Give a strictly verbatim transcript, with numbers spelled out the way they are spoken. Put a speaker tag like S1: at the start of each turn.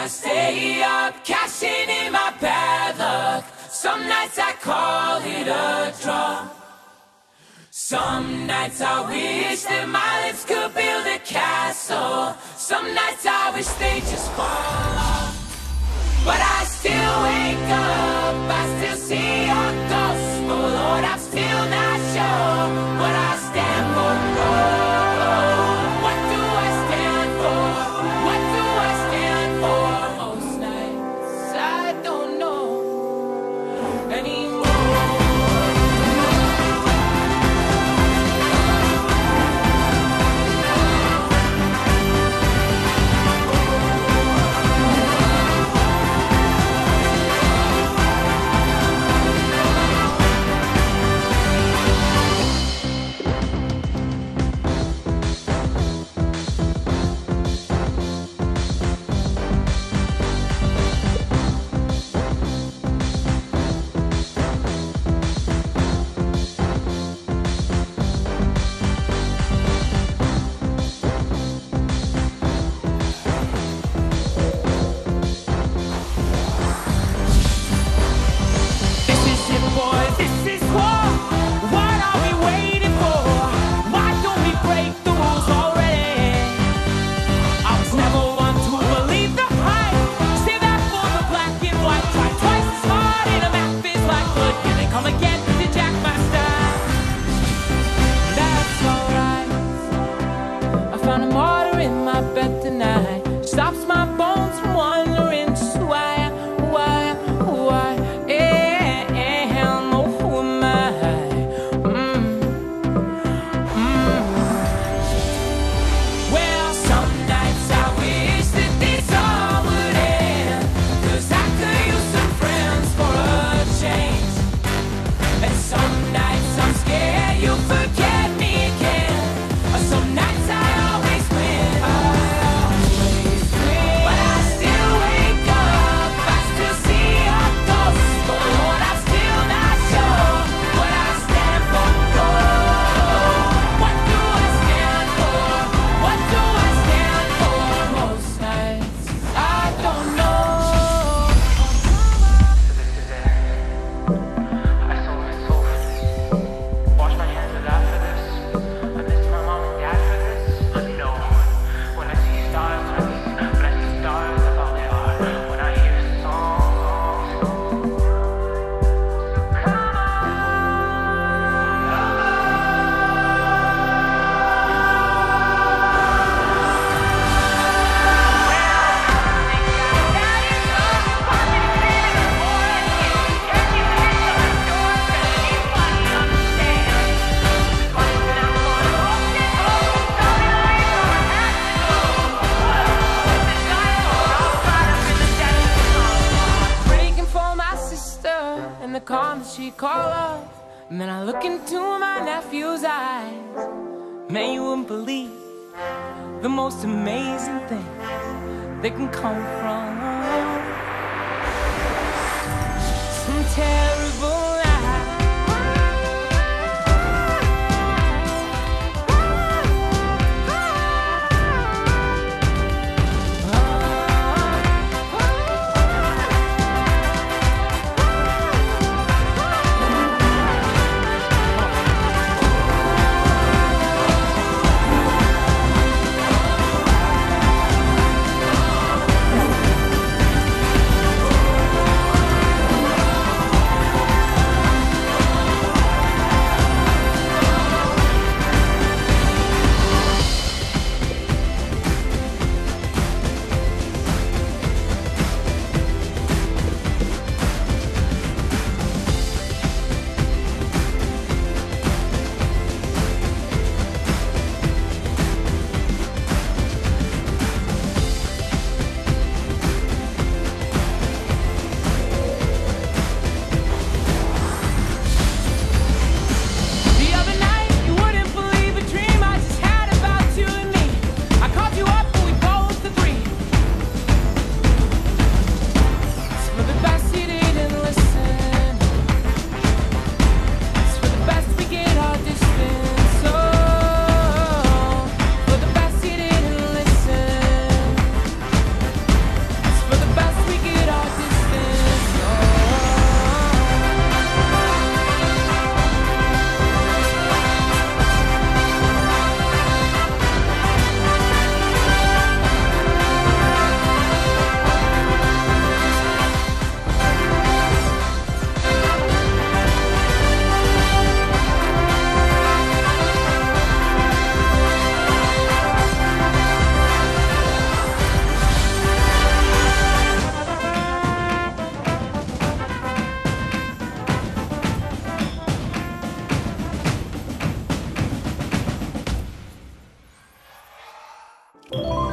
S1: stay up, cashing in my bad luck. Some nights I call it a draw. Some nights I wish that my lips could build a castle. Some nights I wish they just fall off. But I still wake up, I still see your ghost. Oh Lord, I'm still not sure what I stand for. Oh, what do I stand for? What do I stand for? Most nights I don't know anymore.
S2: She call up, and then I look into my nephew's eyes. Man, you wouldn't believe the most amazing things that can come from some terrible
S1: Bye.